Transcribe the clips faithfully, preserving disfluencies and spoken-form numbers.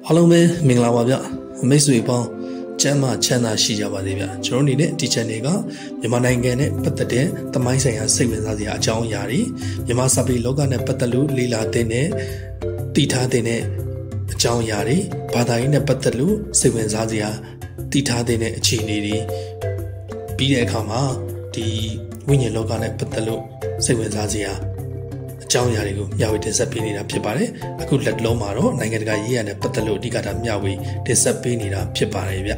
အားလုံးပဲမင်္ဂလာပါဗျမိတ်ဆွေပေါင်းကျမ်းမာချမ်းသာရှိကြပါစေဗျကျွန်တော်အနေနဲ့ဒီ channel ကမြန်မာနိုင်ငံနဲ့ပတ်သက်တဲ့သမိုင်းဆိုင်ရာစိတ်ဝင်စားစရာအကြောင်းအရာတွေမြန်မာစာပေလောကနဲ့ပတ်သက်လို့လေ့လာသင်တဲ့တည်ထားတဲ့အကြောင်းအရာတွေဘာသာရေးနဲ့ပတ်သက်လို့စိတ်ဝင်စားစရာတည်ထားတဲ့အခြေအနေတွေပြီးတဲ့အခါမှာဒီဝိညာဉ်လောကနဲ့ပတ်သက်လို့စိတ်ဝင်စားစရာအကြောင်းအရာတွေကိုမျှဝေတင်ဆက်ပေးနေတာဖြစ်ပါတယ်။အခုလက်လုံးမှာတော့နိုင်ငံတကာရေးရာနဲ့ပတ်သက်လို့အဓိကထားမျှဝေတင်ဆက်ပေးနေတာဖြစ်ပါတယ်ဗျ။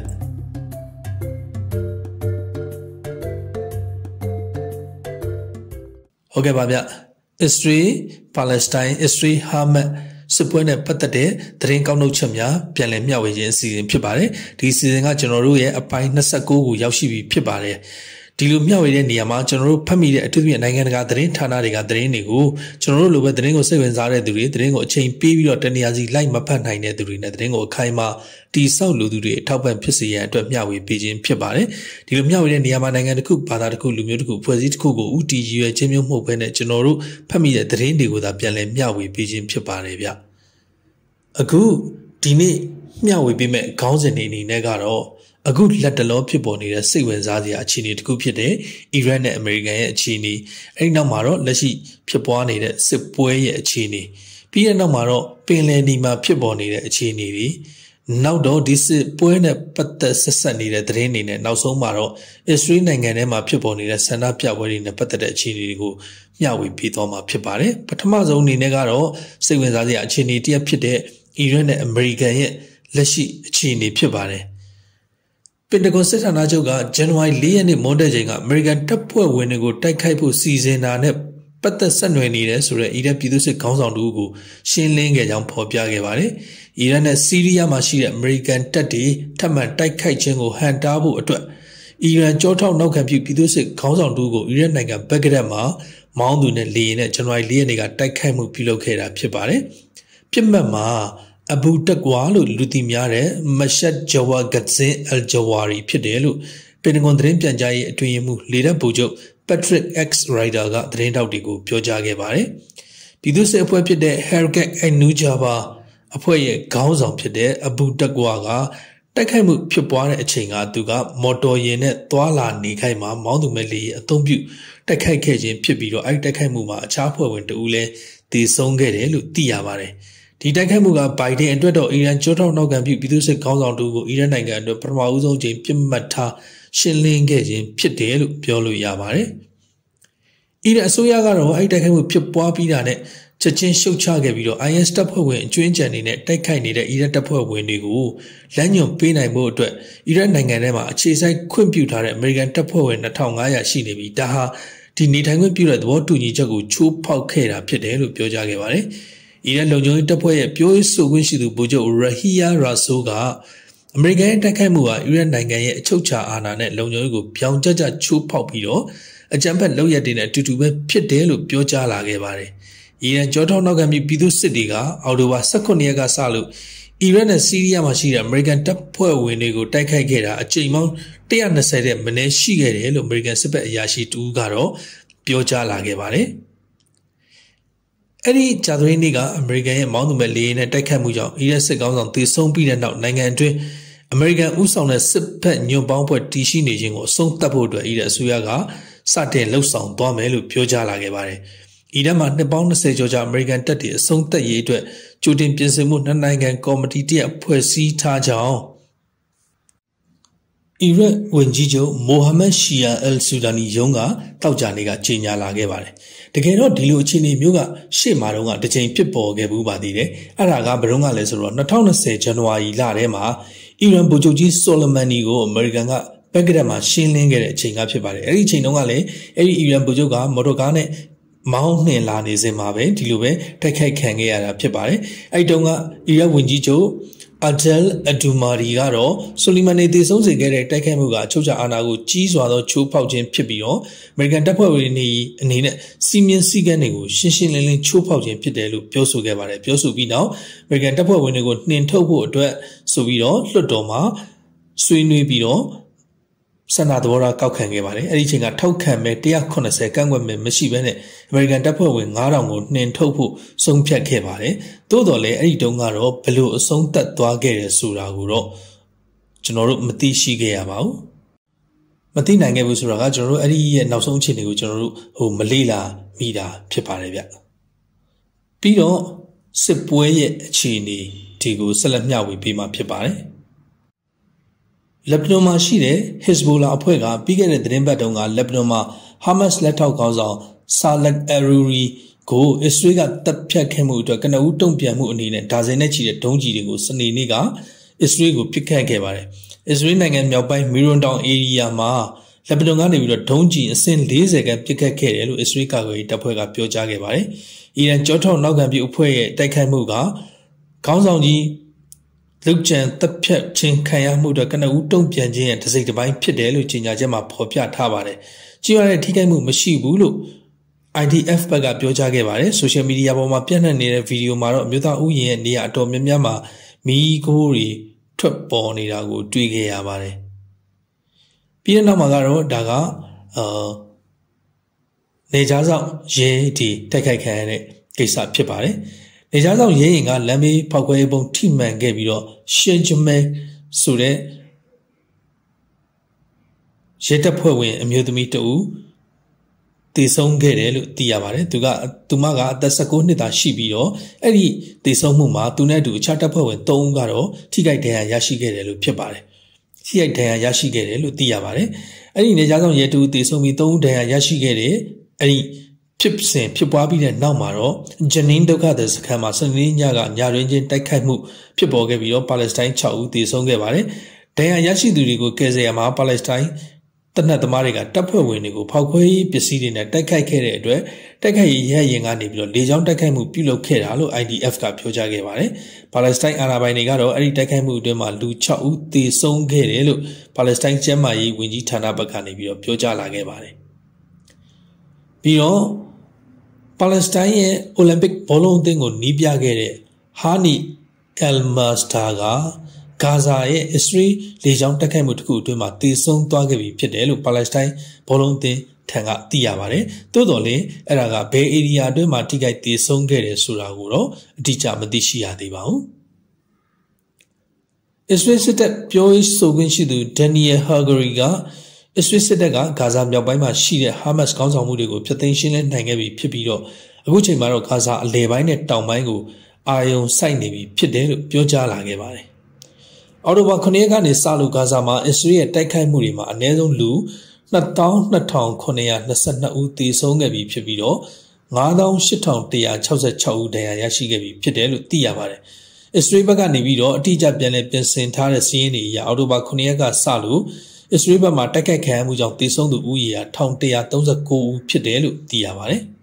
ဟုတ်ကဲ့ပါဗျ။ Israel Palestine Israel Hamas စစ်ပွဲနဲ့ပတ်သက်တဲ့သတင်းကောက်နှုတ်ချက်များပြန်လည်မျှဝေခြင်းအစီအစဉ်ဖြစ်ပါတယ်။ဒီအစီအစဉ်ကကျွန်တော်တို့ရဲ့အပိုင်း၂၉ကိုရောက်ရှိပြီဖြစ်ပါတယ်။ဒီလိုမျှဝေတဲ့နေရာမှာကျွန်တော်တို့ဖတ်မိတဲ့အထူးသဖြင့်နိုင်ငံတကာသတင်းဌာနတွေကသတင်းတွေကိုကျွန်တော်တို့လိုပဲသတင်းကိုစိတ်ဝင်စားတဲ့သူတွေသတင်းကိုအချိန်ပေးပြီးတော့တနေရာစီလိုက်မဖတ်နိုင်တဲ့သူတွေနဲ့သတင်းကိုအခိုင်အမာတိဆောက်လူသူတွေအထောက်ပံ့ဖြစ်စေရန်အတွက်မျှဝေပေးခြင်းဖြစ်ပါတယ်ဒီလိုမျှဝေတဲ့နေရာမှာနိုင်ငံတစ်ခုဘာသာတစ်ခုလူမျိုးတစ်ခုဖွဲ့စည်းတစ်ခုကိုဥတီရည်ရွယ်ခြင်းမျိုးမဟုတ်ဘဲနဲ့ကျွန်တော်တို့ဖတ်မိတဲ့သတင်းတွေကိုသာပြန်လည်မျှဝေပေးခြင်းဖြစ်ပါတယ်ဗျအခုဒီနေ့မျှဝေပေးမဲ့ခေါင်းစဉ်တွေအနေနဲ့ကတော့အခုလက်တလောဖြစ်ပေါ်နေတဲ့စိတ်ဝင်စားစရာအခြေအနေတစ်ခုဖြစ်တဲ့အီရတ်နဲ့အမေရိကန်ရဲ့အခြေအနေအဲဒီနောက်မှာတော့လက်ရှိဖြစ်ပွားနေတဲ့စစ်ပွဲရဲ့အခြေအနေပြီးတဲ့နောက်မှာတော့ပင်လယ်နီမှာဖြစ်ပေါ်နေတဲ့အခြေအနေတွေနောက်တော့ဒီစစ်ပွဲနဲ့ပတ်သက်ဆက်ဆက်နေတဲ့သတင်းတွေနဲ့နောက်ဆုံးမှာတော့အစ္စရေးနိုင်ငံထဲမှာဖြစ်ပေါ်နေတဲ့ဆန္ဒပြပွဲတွေနဲ့ပတ်သက်တဲ့အခြေအနေတွေကိုမျှဝေပေးသွားမှာဖြစ်ပါတယ်ပထမဆုံးအနေနဲ့ကတော့စိတ်ဝင်စားစရာအခြေအနေတစ်ရပ်ဖြစ်တဲ့အီရတ်နဲ့အမေရိကန်ရဲ့လက်ရှိအခြေအနေဖြစ်ပါတယ်ပင်တဂွန်စစ်ဌာနချုပ်ကဇန်နဝါရီ၄ရက်နေ့မွန်းတဲ့ချိန်ကအမေရိကန်တပ်ဖွဲ့ဝင်တွေကိုတိုက်ခိုက်ဖို့စီစဉ်တာနဲ့ပတ်သက်ဆက်နွယ်နေတယ်ဆိုတဲ့အီရတ်ပြည်သူ့စစ်ခေါင်းဆောင်တို့ကိုရှင်းလင်းခဲ့ကြောင်းဖော်ပြခဲ့ပါတယ်။အီရတ်နဲ့ဆီးရီးယားမှာရှိတဲ့အမေရိကန်တပ်တွေထပ်မံတိုက်ခိုက်ခြင်းကိုဟန်တားဖို့အတွက်အီရန်ကြောထောက်နောက်ခံပြုပြည်သူ့စစ်ခေါင်းဆောင်တို့ကိုအီရတ်နိုင်ငံဘက်ဂဒက်မှာမောင်းသူနဲ့လေယာဉ်နဲ့ဇန်နဝါရီ၄ရက်နေ့ကတိုက်ခိုက်မှုပြုလုပ်ခဲ့တာဖြစ်ပါတယ်။ပြစ်မှတ်မှာအဘူတက်ကွာလို့လူသိများတဲ့မရှတ်ဂျဝါဂတ်ဇင်အယ်ဂျဝါရီဖြစ်တယ်လို့ပင်တဂွန်သတင်းပြန်ကြားရေးအတွင်းမှုလေတပ်ဗိုလ်ချုပ် Patrick X Ryder ကသတင်းတောက်တွေကိုပြောကြားခဲ့ပါတယ်။ပြည်သူ့စစ်အဖွဲ့ဖြစ်တဲ့ Harakat al-Nujaba အဖွဲ့ရဲ့ခေါင်းဆောင်ဖြစ်တဲ့အဘူတက်ကွာကတိုက်ခိုက်မှုဖြစ်ပွားတဲ့အချိန်ကသူကမော်တော်ယာဉ်နဲ့သွာလာနေခိုင်းမှာမောင်းသူမဲ့လေအုံပြုတိုက်ခိုက်ခဲ့ခြင်းဖြစ်ပြီးတော့အဲဒီတိုက်ခိုက်မှုမှာအခြားဖွဲ့ဝင်တဦးလည်းသေဆုံးခဲ့တယ်လို့သိရပါတယ်။ဒီတိုက်ခိုက်မှုကဘိုင်ဒန်အတွက်တော့အီရန်ကြောထောက်နောက်ခံပြုပြည်သူ့စစ်ခေါင်းဆောင်တို့ကိုအီရန်နိုင်ငံအတွက်ပထမဦးဆုံးချိန်ပြစ်မှတ်ထားရှင်းလင်းခဲ့ခြင်းဖြစ်တယ်လို့ပြောလို့ရပါတယ်။အီရန်အစိုးရကတော့အဲ့တိုက်ခိုက်မှုဖြစ်ပွားပြီးတာနဲ့ချက်ချင်းရှုတ်ချခဲ့ပြီးတော့ အိုင် အက်စ် တပ်ဖွဲ့ဝင်အကျွင်းကြံနေနဲ့တိုက်ခိုက်နေတဲ့အီရန်တပ်ဖွဲ့ဝင်တွေကိုလမ်းညွှန်ပေးနိုင်ဖို့အတွက်အီရန်နိုင်ငံထဲမှာအခြေစိုက်ခွင့်ပြုထားတဲ့အမေရိကန်တပ်ဖွဲ့ဝင်၂၅၀၀ရှိနေပြီးဒါဟာဒီနေထိုင်ခွင့်ပြုတဲ့သဘောတူညီချက်ကိုချိုးဖောက်ခဲ့တာဖြစ်တယ်လို့ပြောကြားခဲ့ပါတယ်။အီရန်လုံခြုံရေးတပ်ဖွဲ့ရဲ့ပြောရေးဆိုခွင့်ရှိသူဗိုလ်ချုပ်ရာဟီယာရာဆိုကအမေရိကန်ရဲ့တိုက်ခိုက်မှုဟာအီရန်နိုင်ငံရဲ့အချုပ်အခြာအာဏာနဲ့လုံခြုံရေးကိုပြောင်ကျကျချိုးဖောက်ပြီးတော့အကြမ်းဖက်လုပ်ရပ်တွေနဲ့အတူတူပဲဖြစ်တယ်လို့ပြောကြားလာခဲ့ပါတယ်။အီရန်ကြောထောက်နောက်ခံပြီးပြည်သူစစ်တွေကအောက်တိုဘာ၁၇ရက်ကစလို့အီရန်နဲ့ဆီးရီးယားမှာရှိတဲ့အမေရိကန်တပ်ဖွဲ့ဝင်တွေကိုတိုက်ခိုက်ခဲ့တာအကြိမ်ပေါင်း၁၂၀တဲ့မနည်းရှိခဲ့တယ်လို့အမေရိကန်စစ်ဘက်အရာရှိတူကတော့ပြောကြားလာခဲ့ပါတယ်။အဲ့ဒီဂျာသရီနေ့ကအမေရိကန်ရဲ့မောင်းသူမဲ့လေယာဉ်နဲ့တိုက်ခတ်မှုကြောင့်အီရတ်စစ်ကောင်ဆောင်သေဆုံးပြီးတဲ့နောက်နိုင်ငံအတွင်းအမေရိကန်ဥဆောင်တဲ့စစ်ဘက်ညွန့်ပေါင်းဖွဲ့တည်ရှိနေခြင်းကိုအဆုံးသတ်ဖို့အတွက်အီရတ်အစိုးရကစတင်လှုပ်ဆောင်သွားမယ်လို့ပြောကြားလာခဲ့ပါတယ်။အီရတ်မှာနှစ်ပေါင်း၂၀ကျော်ကြာအမေရိကန်တပ်တွေအဆုံးသတ်ရေးအတွက်ကြိုတင်ပြင်ဆင်မှုနှစ်နိုင်ငံကော်မတီတရက်ဖွဲ့စည်းထားကြောင်းအီရတ်ဝန်ကြီးချုပ်မိုဟာမက်ရှီယာအယ်ဆူဒါနီယုံကတောက်ကြနေကကြေညာလာခဲ့ပါတယ်။တကယ်တော့ဒီလိုအခြေအနေမျိုးကရှေ့မှာတော့ကတစ်ချိန်ဖြစ်ပေါ်ခဲ့ဘူးပါသေးတယ်။အဲ့ဒါကဘယ်တော့ကလဲဆိုတော့၂၀၂၀ဇန်နဝါရီလထဲမှာအီရန်ဗိုလ်ချုပ်ကြီးဆိုလမန်နီကိုအမေရိကန်ကဘက်ဂဒက်မှာရှင်းလင်းခဲ့တဲ့အချိန်ကဖြစ်ပါတယ်။အဲ့ဒီအချိန်တုန်းကလည်းအဲ့ဒီအီရန်ဗိုလ်ချုပ်ကမော်တော်ကားနဲ့မောင်းနှင်လာနေစဉ်မှာပဲဒီလိုပဲတိုက်ခိုက်ခံခဲ့ရတာဖြစ်ပါတယ်။အဲ့တုန်းကအီရတ်ဝန်ကြီးချုပ်အာဒယ်အဒူမာရီကတော့ဆိုလီမန်နေသေဆုံးစေခဲ့တဲ့တိုက်ခိုက်မှုကအချုပ်အခြာအာဏာကိုကြီးစွာသောချိုးဖောက်ခြင်းဖြစ်ပြီးတော့အမေရိကန်တပ်ဖွဲ့ဝင်တွေအနေနဲ့စီမင်းစည်းကမ်းတွေကိုရှင်းရှင်းလင်းလင်းချိုးဖောက်ခြင်းဖြစ်တယ်လို့ပြောဆိုခဲ့ပါတယ်ပြောဆိုပြီးနောက်အမေရိကန်တပ်ဖွဲ့ဝင်တွေကိုနှင်ထုတ်ဖို့အတွက်ဆိုပြီးတော့လွှတ်တော်မှာဆွေးနွေးပြီးတော့ဆန္ဒသဘောထားကောက်ခံခဲ့ပါတယ်အဲ့ဒီအချိန်ကထောက်ခံမဲ့one hundred eightyကန့်ကွက်မဲ့မရှိဘဲနဲ့အမေရိကန်တပ်ဖွဲ့ဝင်five thousandကိုနှင်ထုတ်ဖို့ဆုံးဖြတ်ခဲ့ပါတယ်သို့တော်လည်းအဲ့ဒီတုန်းကတော့ဘယ်လိုအဆုံးသတ်သွားခဲ့တယ်ဆိုတာကိုတော့ကျွန်တော်တို့မသိရှိခဲ့ရပါဘူးမသိနိုင်ခဲ့ဘူးဆိုတာကကျွန်တော်တို့အဲ့ဒီရဲ့နောက်ဆုံးအခြေအနေကိုကျွန်တော်တို့ဟိုမလေ့လာမိတာဖြစ်ပါတယ်ဗျပြီးတော့စစ်ပွဲရဲ့အခြေအနေဒီကိုဆက်လက်မျှဝေပေးမှာဖြစ်ပါတယ်လက်ဘနွန်မှာရှိတဲ့ Hezbollah အဖွဲ့ကပြီးခဲ့တဲ့သတင်းပတ်တုန်းကလက်ဘနွန်မှာ Hamas လက်ထောက်ခေါင်းဆောင် Salah Aruri ကိုအစ္စရေးကတပ်ဖြတ်ခဲ့မှုအတွက်ကနဦးတုံ့ပြန်မှုအနေနဲ့ဒါဇင်နဲ့ချီတဲ့ဒုံးကျည်တွေကိုစနေနေ့ကအစ္စရေးကိုပစ်ခတ်ခဲ့ပါတယ်အစ္စရေးနိုင်ငံမြောက်ပိုင်းမီရွန်တောင် area မှာလက်ဘနွန်ကနေပြီးတော့ဒုံးကျည်အဆင့်fortyခန့်ပစ်ခတ်ခဲ့တယ်လို့အစ္စရေးကာကွယ်ရေးတပ်ဖွဲ့ကပြောကြားခဲ့ပါတယ်အီရန်ကြောထောက်နောက်ခံပြုအဖွဲ့ရဲ့တိုက်ခိုက်မှုကခေါင်းဆောင်ကြီးလုတ်ကြံတပ်ဖြတ်ခြင်းခံရမှုတော့ကနဦးတုံ့ပြန်ခြင်းရဲ့တစ်စိတ်တစ်ပိုင်းဖြစ်တယ်လို့ကြေညာချက်မှာဖော်ပြထားပါတယ်။ကြီးရတဲ့ထိခိုက်မှုမရှိဘူးလို့ I D F ဘက်ကပြောကြားခဲ့ပါတယ်။ Social media ပေါ်မှာပြန့်နှံ့နေတဲ့ဗီဒီယိုမှာတော့အမျိုးသားဥယျာဉ်ရဲ့နေရာအတော်များများမှာမီးခိုးတွေထွက်ပေါ်နေတာကိုတွေ့ခဲ့ရပါတယ်။ပြီးတဲ့နောက်မှာကတော့ဒါကအာနေကြားဆောင်ရဲဒီတိုက်ခိုက်ခံရတဲ့ကိစ္စဖြစ်ပါတယ်။နေကြားဆောင်ရဲရင်ကလမ်းဘေးဖောက်ခွဲပုံထိမှန်ခဲ့ပြီးတော့ရှေဂျမဲဆိုတဲ့ရဲတပ်ဖွဲ့ဝင်အမျိုးသမီးတဦးတည်ဆုံးခဲ့တယ်လို့သိရပါတယ်သူကသူမကအသက်nineteenနှစ်သာရှိပြီးတော့အဲ့ဒီတည်ဆုံးမှုမှာသူနဲ့အတူအခြားတပ်ဖွဲ့ဝင်threeဦးကတော့ထိခိုက်ဒဏ်ရာရရှိခဲ့တယ်လို့ဖြစ်ပါတယ်ထိခိုက်ဒဏ်ရာရရှိခဲ့တယ်လို့သိရပါတယ်အဲ့ဒီနေကြားဆောင်ရဲတူတည်ဆုံးပြီးthreeဦးဒဏ်ရာရရှိခဲ့တယ်အဲ့ဒီဖြစ်စဉ်ဖြစ်ပွားပြီးတဲ့နောက်မှာတော့ဂျနင်းဒုက္ခသည်စခန်းမှာစနေညကညတွင်ချင်းတိုက်ခိုက်မှုဖြစ်ပေါ်ခဲ့ပြီးတော့ပါလက်စတိုင်းsixဦးသေဆုံးခဲ့ပါတယ်။ဒဏ်ရာရရှိသူတွေကိုကယ်ဆယ်ရမှာပါလက်စတိုင်းတနက်သမားတွေကတပ်ဖွဲ့ဝင်တွေကိုဖောက်ခွဲရေးပစ္စည်းတွေနဲ့တိုက်ခိုက်ခဲ့တဲ့အတွက်တိုက်ခိုက်ရေးရဟရင်ကနေပြီးတော့လေကြောင်းတိုက်ခိုက်မှုပြုလုပ်ခဲ့တာလို့ I D F ကပြောကြားခဲ့ပါတယ်။ပါလက်စတိုင်းအာဏာပိုင်တွေကတော့အဲ့ဒီတိုက်ခိုက်မှုအတွင်းမှာလူsixဦးသေဆုံးခဲ့တယ်လို့ပါလက်စတိုင်းကျန်းမာရေးဝန်ကြီးဌာနဘက်ကနေပြီးတော့ပြောကြားလာခဲ့ပါတယ်။ပြီးတော့ပါလက်စတိုင်းရဲ့အိုလံပစ်ဘောလုံးအသင်းကိုနီးပြခဲ့တဲ့ဟာနီအယ်မာစတာကဂါဇာရဲ့အစ္စရေးလေကြောင်းတိုက်ခိုက်မှုတစ်ခုအတွင်းမှာတည်ဆုံးသွားခဲ့ပြီဖြစ်တယ်လို့ပါလက်စတိုင်းဘောလုံးအသင်းထံကသိရပါတယ်။သို့တော်လည်းအဲ့ဒါကဘယ် area အတွင်းမှာထိခိုက်တည်ဆုံးခဲ့တယ်ဆိုတာကိုတော့အတိအကျမသိရှိရသေးပါဘူး။အစ္စရေးစစ်တပ်ပြောရေးဆိုခွင့်ရှိသူဒန်နီယယ်ဟာဂရီကအစ္စရေးစစ်တပ်ကဂါဇာမြောက်ပိုင်းမှာရှိတဲ့ဟာမတ်စ်ခေါင်းဆောင်မှုတွေကိုဖျက်သိမ်းရှင်းလင်းနိုင်ခဲ့ပြီဖြစ်ပြီးတော့အခုချိန်မှာတော့ဂါဇာအလယ်ပိုင်းနဲ့တောင်ပိုင်းကိုအာရုံစိုက်နေပြီဖြစ်တယ်လို့ပြောကြားလာခဲ့ပါတယ်။အောက်တိုဘာnineရက်ကနေစလို့ဂါဇာမှာအစ္စရေးရဲ့တိုက်ခိုက်မှုတွေမှာအနည်းဆုံးလူtwo thousand two hundred twenty-twoဦးသေဆုံးခဲ့ပြီဖြစ်ပြီးတော့five thousand eight hundred one hundred sixty-sixဦးဒဏ်ရာရရှိခဲ့ပြီဖြစ်တယ်လို့သိရပါတယ်။အစ္စရေးဘက်ကနေပြီးတော့အတိအကျပြန်လည်ပြင်ဆင်ထားတဲ့စီးရင်တွေအရအောက်တိုဘာnineရက်ကစလို့အစ္စရေးဘက်မှာတိုက်ခိုက်ခံရမှုကြောင့်သေဆုံးသူဦးရေဟာone thousand one hundred thirty-nineဦးဖြစ်တယ်လို့သိရပါတယ်။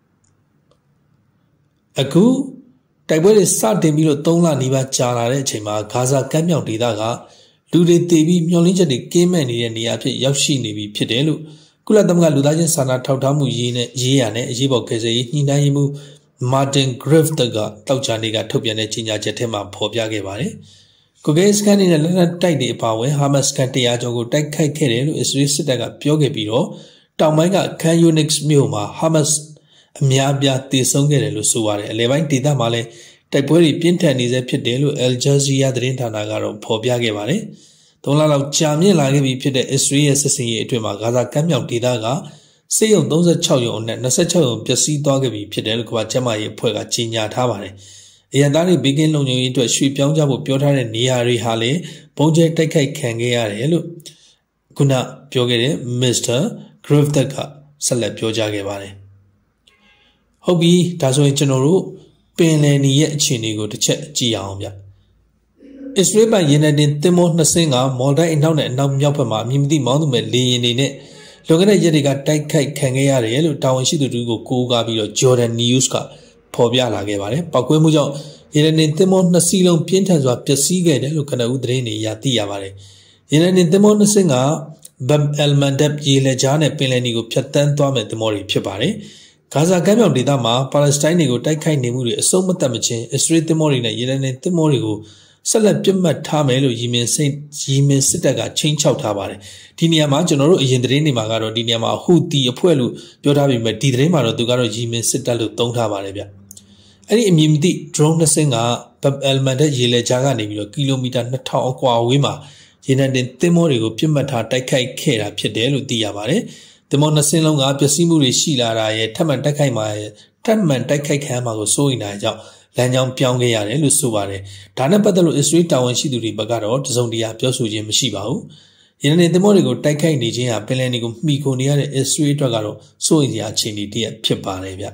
အခုတိုက်ပွဲတွေစတင်ပြီးတော့threeလနီးပါးကြာလာတဲ့အချိန်မှာဂါဇာကမ်းမြောင်ဒေသကလူတွေတည်ပြီးမျောလင်းချက်တွေကင်းမဲ့နေတဲ့နေရာအဖြစ်ရောက်ရှိနေပြီဖြစ်တယ်လို့ကုလသမဂ္ဂလူသားချင်းစာနာထောက်ထားမှုရေးနဲ့ရေးရနဲ့အရေးပေါ်ကယ်ဆယ်ရေးညှိနှိုင်းရေးမှူးမာတင်ဂရစ်ဖ်ကတောက်ချာနေကထုတ်ပြန်တဲ့ကြေညာချက်ထဲမှာဖော်ပြခဲ့ပါတယ်။ကိုဂဲစကန်နဲ့လက်နက်တိုက်တွေအပါအဝင်ဟာမတ်စ်ကန်one hundredကျော်ကိုတိုက်ခိုက်ခဲ့တယ်လို့အစ္စရေးစစ်တပ်ကပြောခဲ့ပြီးတော့တောင်ပိုင်းကခန်ယူနစ်မြို့မှာဟာမတ်စ်အများအပြားသေဆုံးခဲ့တယ်လို့ဆိုပါတယ်။အလဲပိုင်းဒေသမှာလည်းတိုက်ပွဲတွေပြင်းထန်နေဆဲဖြစ်တယ်လို့ Al Jazeera သတင်းဌာနကတော့ဖော်ပြခဲ့ပါတယ်။သုံးလလောက်ကြာမြင့်လာခဲ့ပြီဖြစ်တဲ့အစ္စရေးရဲ့စစ်စင်ရေးအတွင်းမှာဂါဇာကမ်းမြောင်ဒေသကစစ်ရုံthirty-sixရုံနဲ့twenty-sixရုံပျက်စီးသွားခဲ့ပြီဖြစ်တယ်လို့ကမ္ဘာ့ကျန်းမာရေးအဖွဲ့ကကြေညာထားပါတယ်။အရန်သားတွေဘေးကင်းလုံခြုံရေးအတွက်ရွှေ့ပြောင်းကြဖို့ပြောထားတဲ့နေရာတွေဟာလည်းဘုံကျဲတိုက်ခိုက်ခံခဲ့ရတယ်လို့ခုနပြောခဲ့တဲ့ Mister Griffith ကဆက်လက်ပြောကြားခဲ့ပါတယ်။ဟုတ်ပြီဒါဆိုရင်ကျွန်တော်တို့ပင်လယ်နီရဲ့အခြေအနေကိုတစ်ချက်ကြည့်အောင်ဗျ။အစ္စရေးပိုင်ရေနံတင်သင်္ဘောနှစ်စင်းကမော်လ်ဒိုက်အနောက်နဲ့အနောက်မြောက်ဘက်မှာအမည်မသိမောင်းသူမဲ့လေယာဉ်တွေနဲ့လွန်ခဲ့တဲ့ရက်တွေကတိုက်ခိုက်ခံခဲ့ရတယ်လို့တာဝန်ရှိသူတို့ကိုကိုးကားပြီးတော့ Jordan News ကဖော်ပြလာခဲ့ပါတယ်။ပောက်ကွဲမှုကြောင့်ရေနံတင်သင်္ဘောနှစ်စီးလုံးပြင်းထန်စွာပျက်စီးခဲ့တယ်လို့ကနဦးသတင်းတွေအရသိရပါတယ်။ရေနံတင်သင်္ဘောနှစ်စင်းက Bab el-Mandeb ရေလက်ကြားနဲ့ပင်လယ်နီကိုဖြတ်တန်းသွားမဲ့သင်္ဘောတွေဖြစ်ပါတယ်။ဂါဇာကမ်းမြောင်ဒေသမှာပါလက်စတိုင်းတွေကိုတိုက်ခိုက်နေမှုတွေအဆုံးမသတ်မချင်းအစ္စရေးသင်္ဘောတွေနဲ့ရေနံတင်သင်္ဘောတွေကိုဆက်လက်ပြတ်မှတ်ထားမယ်လို့ရည်မြင်စိတ်ရည်မြင်စစ်တပ်ကချင်းချောက်ထားပါတယ်ဒီနေရာမှာကျွန်တော်တို့အရင်သတင်းတွေမှာကတော့ဒီနေရာမှာဟူတီအဖွဲ့လို့ပြောထားပြီးမှဒီသတင်းမှာတော့သူကတော့ရည်မြင်စစ်တပ်လို့သုံးထားပါတယ်ဗျအဲ့ဒီအမည်မသိ drone နှစ်စင်းကဘပ်အယ်မန်တဲ့ရေလေကြားကနေပြီးတော့ကီလိုမီတာနှစ်ထောင်အကွာဝေးမှာရေနံတင်သင်္ဘောတွေကိုပြစ်မှတ်ထားတိုက်ခိုက်ခဲ့တာဖြစ်တယ်လို့သိရပါတယ်သင်္ဘောနှစ်စင်းလုံးကပျက်စီးမှုတွေရှိလာတာရဲ့ထပ်မံတိုက်ခိုက်မှာရဲ့ထပ်မံတိုက်ခိုက်ခံမှာကိုစိုးရိမ်တာကြောင့်လမ်းကြောင်းပြောင်းခဲ့ရတယ်လို့ဆိုပါတယ်ဒါနဲ့ပတ်သက်လို့ Israel တာဝန်ရှိသူတွေဘက်ကတော့တစုံတရာပြောဆိုခြင်းမရှိပါဘူးရေနံတင်သင်္ဘောတွေကိုတိုက်ခိုက်နေခြင်းဟာပင်လယ်တွေကိုမှီခိုနေရတဲ့ Israel အတွက်ကတော့စိုးရိမ်စရာအခြေအနေတည်းဖြစ်ပါတယ်ဗျ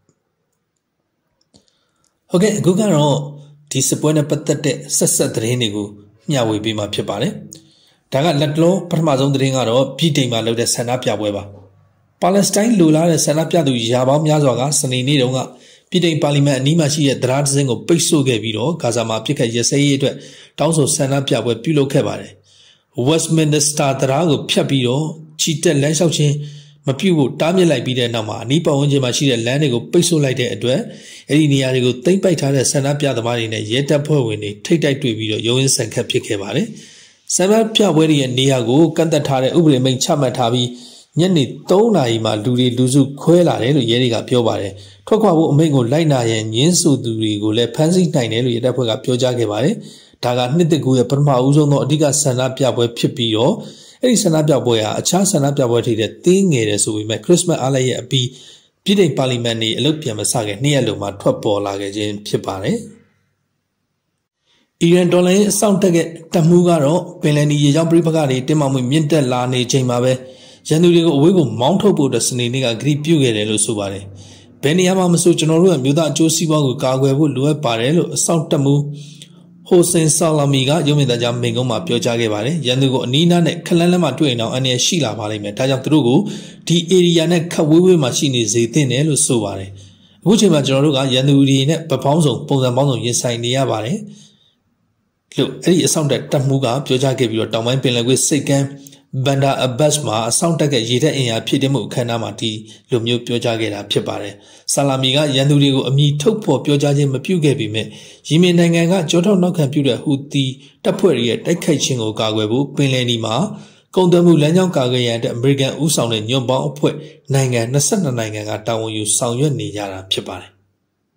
ဟုတ်ကဲ့အခုကတော့ဒီစပွဲနဲ့ပတ်သက်တဲ့ဆက်ဆက်သတင်းတွေကိုမျှဝေပေးမှာဖြစ်ပါတယ်ဒါကလက်တလုံးပထမဆုံးသတင်းကတော့ပြည်တိမ်မှာလုပ်တဲ့ဆန္ဒပြပွဲပါပါလက်စတိုင်းလူလာတဲ့ဆန္ဒပြသူရာပေါင်းများစွာကစနေနေ့တုန်းကပြည်တိမ်ပါလီမန်အနီးမှာရှိတဲ့တရားဒဇင်းကိုပိတ်ဆို့ခဲ့ပြီးတော့ဂါဇာမှာပြစ်ခတ်ရစဲရေးအတွက်တောင်းဆိုဆန္ဒပြပွဲပြုလုပ်ခဲ့ပါတယ် Westminster တရားကိုဖျက်ပြီးတော့ချီတက်လမ်းလျှောက်ခြင်းမပြုတ်ဖို့တားမြစ်လိုက်ပြီးတဲ့နောက်မှာအနီးပတ်ဝန်းကျင်မှာရှိတဲ့လမ်းတွေကိုပိတ်ဆို့လိုက်တဲ့အတွက်အဲ့ဒီနေရာတွေကိုသိမ်းပိုက်ထားတဲ့ဆန္ဒပြသမားတွေနဲ့ရဲတပ်ဖွဲ့ဝင်တွေထိတ်တိုက်တွေ့ပြီးတော့ရုန်းရင်းဆန်ခတ်ဖြစ်ခဲ့ပါတယ်ဆန္ဒပြပွဲတွေရဲ့နေရာကိုကန့်သက်ထားတဲ့ဥပဒေမိန့်ချမှတ်ထားပြီးညနေသုံးနာရီမှာလူတွေလူစုခွဲလာတယ်လို့ရဲတွေကပြောပါတယ်ထွက်ခွာဖို့အမိန့်ကိုလိုက်နာရင်ညင်းဆိုသူတွေကိုလည်းဖမ်းဆီးနိုင်တယ်လို့ရဲတပ်ဖွဲ့ကပြောကြားခဲ့ပါတယ်ဒါကနှစ်သက်ကူရဲ့ပထမဦးဆုံးသောအဓိကဆန္ဒပြပွဲဖြစ်ပြီးတော့အဲ့ဒီဆန္ဒပြပွဲဟာအခြားဆန္ဒပြပွဲတွေတဲ့တင်းငယ်တယ်ဆိုပေမဲ့ခရစ်စမတ်အားလပ်ရဲ့အပြီးပြည်ထောင်ပါလီမန်နေအလုပ်ပြန်မစခင်နှစ်ရက်လုံးမှာထွက်ပေါ်လာခဲ့ခြင်းဖြစ်ပါတယ်အီရန်ဒေါ်လာရဲ့အဆောင်တက်ကတပ်မှုကတော့ပင်လယ်နီရေကြောင်းပြိပခါတွေတင်းမာမှုမြင့်တက်လာနေချိန်မှာပဲရန်သူတွေကိုအဝေးကိုမောင်းထုတ်ဖို့အတွက်စနေနေ့ကဂရိပြုခဲ့တယ်လို့ဆိုပါတယ်ဘယ်နေရာမှာမဆိုကျွန်တော်တို့ရဲ့မြို့သားအကျိုးစီးပွားကိုကာကွယ်ဖို့လိုအပ်ပါတယ်လို့အဆောင်တပ်မှုဟိုဆင်ဆာလာမီကရုံးမြင့်သားကြားမိန့်ခွန်းမှာပြောကြားခဲ့ပါတယ်ရန်သူကိုအနီးနားနဲ့ခလန်းလန်းမှာတွေ့ရင်တော့အန္တရာယ်ရှိလာပါလိမ့်မယ်ဒါကြောင့်သူတို့ကိုဒီ area နဲ့ခတ်ဝေးဝေးမှာရှိနေစေသင့်တယ်လို့ဆိုပါတယ်အခုချိန်မှာကျွန်တော်တို့ကရန်သူတွေနဲ့ပပေါင်းစုံပုံစံပေါင်းစုံရင်ဆိုင်နေရပါတယ်လို့အဲ့ဒီအဆောင်တက်တပ်မှုကပြောကြားခဲ့ပြီးတော့တောင်ပိုင်းပင်လယ်ကွေ့စိတ်ကမ်းဘန်ဒါအဘတ်မှာအဆောင်တက်ကရေတပ်အင်အားဖြည့်တင်းမှုအခမ်းအနားမှာဒီလိုမျိုးပြောကြားခဲ့တာဖြစ်ပါတယ်။ဆာလာမီကရန်သူတွေကိုအမိထုတ်ဖော်ပြောကြားခြင်းမပြုခဲ့ပေမဲ့ယီမင်နိုင်ငံကကြောထောက်နောက်ခံပြုတဲ့ဟူသီတပ်ဖွဲ့ရဲ့တိုက်ခိုက်ခြင်းကိုကာကွယ်ဖို့ပင်လယ်နီမှာကုန်သွယ်မှုလမ်းကြောင်းကာကွယ်ရန်အတွက်အမေရိကန်ဦးဆောင်တဲ့ညွန့်ပေါင်းအဖွဲ့နိုင်ငံ၂၂နိုင်ငံကတာဝန်ယူဆောင်ရွက်နေကြတာဖြစ်ပါတယ်။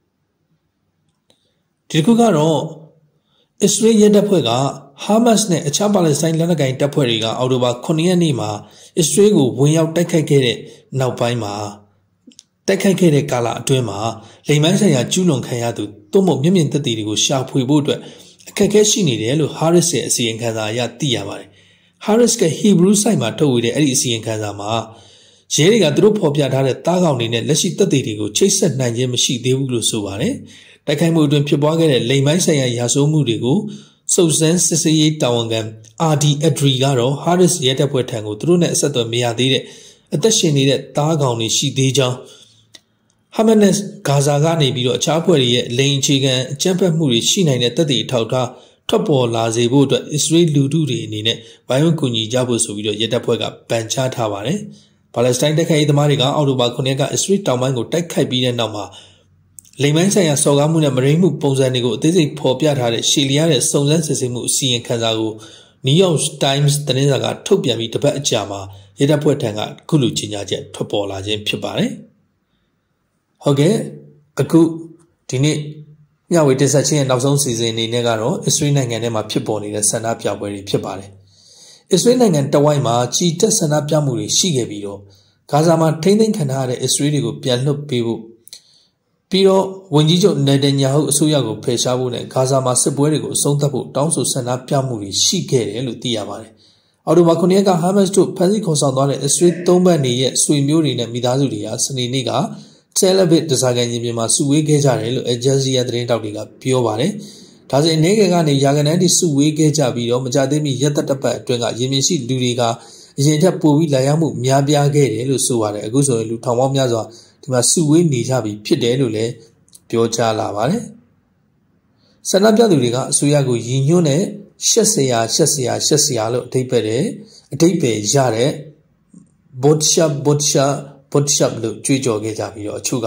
ဒီတစ်ခုကတော့အစ္စရေးရဲတပ်ဖွဲ့ကဟာမတ်စ်နဲ့အခြားပါလက်စတိုင်းလက်နက်ကိုင်တပ်ဖွဲ့တွေကအောက်တိုဘာခုနှစ်ရက်နေ့မှာအစ္စရေးကိုဝင်ရောက်တိုက်ခိုက်ခဲ့တဲ့နောက်ပိုင်းမှာတိုက်ခိုက်ခဲ့တဲ့ကာလအတွင်းမှာလိမ်မိုင်းဆိုင်ရာကျူးလွန်ခံရသူသို့မဟုတ်မျက်မြင်သက်သေတွေကိုရှာဖွေဖို့အတွက်အခက်အခဲရှိနေတယ်လို့ Harris ရဲ့အစီရင်ခံစာအရသိရပါတယ်။ Harris က Hebrew site မှာထုတ်ဝေတဲ့အဲ့ဒီအစီရင်ခံစာမှာရဲတွေကသူတို့ဖော်ပြထားတဲ့တားကောင်တွေနဲ့လက်ရှိသက်သေတွေကိုချိတ်ဆက်နိုင်ခြင်းမရှိသေးဘူးလို့ဆိုပါတယ်။တိုက်ခိုက်မှုအတွင်းဖြစ်ပွားခဲ့တဲ့လိမ်မိုင်းဆိုင်ရာရာဇဝတ်မှုတွေကိုစုံစမ်းစစ်ဆေးရေးတာဝန်ခံ အာဒီ Adri ကတော့ Harris ရဲတပ်ဖွဲ့ထံကိုသူတို့နဲ့အဆက်အသွယ်မရသေးတဲ့အသက်ရှင်နေတဲ့တားကောင်တွေရှိသေးကြောင်းဟာမတ်စ်ဂါဇာကနေပြီးတော့အခြားဖွဲ့တွေရဲ့လိမ်အခြေခံအကြမ်းဖက်မှုတွေရှိနိုင်တဲ့တပ်တွေထောက်ထားထွက်ပေါ်လာစေဖို့အတွက်အစ္စရေးလူထုတွေအနေနဲ့ဝိုင်းဝန်းကူညီကြဖို့ဆိုပြီးတော့ရဲတပ်ဖွဲ့ကပန်ကြားထားပါတယ်။ပါလက်စတိုင်းတိုက်ခိုက်ရေးသမားတွေကအောက်တိုဘာခုနှစ်ရက်ကအစ္စရေးတောင်ပိုင်းကိုတိုက်ခိုက်ပြီးတဲ့နောက်မှာလိမ်မိုင်းဆိုင်ရာစော်ကားမှုနဲ့မရိမှုပုံစံတွေကိုအသေးစိတ်ဖော်ပြထားတဲ့ရှေ့လျားတဲ့စုံစမ်းစစ်ဆေးမှုအစီရင်ခံစာကို New York Times သတင်းစာကထုတ်ပြန်ပြီးတပတ်အကြာမှာရဲတပ်ဖွဲ့ထံကအခုလိုကြေညာချက်ထွက်ပေါ်လာခြင်းဖြစ်ပါတယ်။ဟုတ်ကဲ့အခုဒီနေ့ညဝေတင်ဆက်ခြင်းရဲ့နောက်ဆုံးစီစဉ်အနေနဲ့ကတော့အစ္စရေးနိုင်ငံထဲမှာဖြစ်ပေါ်နေတဲ့ဆန္ဒပြပွဲတွေဖြစ်ပါတယ်။အစ္စရေးနိုင်ငံတဝိုက်မှာချီတက်ဆန္ဒပြမှုတွေရှိခဲ့ပြီးတော့ဂါဇာမှာထိန်းသိမ်းခံထားရတဲ့အစ္စရေးတွေကိုပြန်လွှတ်ပေးဖို့ပြီးတော့ဝန်ကြီးချုပ်နေတန်ယာဟုအစိုးရကိုဖယ်ရှားဖို့နဲ့ဂါဇာမှာစစ်ပွဲတွေကိုအဆုံးသတ်ဖို့တောင်းဆိုဆန္ဒပြမှုတွေရှိခဲ့တယ်လို့သိရပါတယ်။အော်တိုဘာခုနှစ်ရက်ကဟာမတ်စ်တို့ဖမ်းဆီးခေါ်ဆောင်သွားတဲ့အစ္စရေးသုံးဘက်နေရဲ့ဆွေမျိုးတွေနဲ့မိသားစုတွေဟာစနေနေ့ကတယ်လ်အဗစ်ဒဇာကန်ရင်ပြင်မှာစုဝေးခဲ့ကြတယ်လို့အဂျယ်ဇီယာသတင်းတောက်တွေကပြောပါတယ်။ဒါဆိုအနေငယ်ကနေယာဂန်တန်းတိစုဝေးခဲ့ကြပြီးတော့မကြသေးမီရက်သက်တစ်ပတ်အတွင်းကရင်ပြင်ရှိလူတွေကအရင်ထက်ပိုပြီးလာရောက်မှုများပြားခဲ့တယ်လို့ဆိုပါတယ်။အခုဆိုရင်လူထောင်ပေါင်းများစွာဒီမှာစုဝေးနေကြပြီဖြစ်တယ်လို့လည်းပြောကြားလာပါတယ်။ဆန္ဒပြသူတွေကအစိုးရကိုရည်ညွှန်းတဲ့ရှက်စရာရှက်စရာရှက်စရာလို့အဓိပ္ပာယ်တဲ့အဓိပ္ပာယ်ရတဲ့ botshap botshap botshap လို့ကြွေးကြော်ခဲ့ကြပြီးတော့အချို့က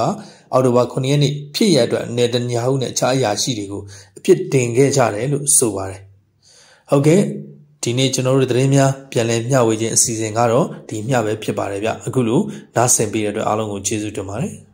အော်တိုဘာခုနှစ်ရက်နေ့ဖြစ်ရအတွက်နေတန်ယာဟုနဲ့အခြားအရာရှိတွေကိုအပြစ်တင်ခဲ့ကြတယ်လို့ဆိုပါတယ်ဟုတ်ကဲ့ဒီနေ့ကျွန်တော်တို့သတင်းများပြန်လည်မျှဝေခြင်းအစီအစဉ်ကတော့ဒီမျှပဲဖြစ်ပါတယ်ဗျအခုလိုနားဆင်ပေးတဲ့အတွက်အားလုံးကိုကျေးဇူးတင်ပါတယ်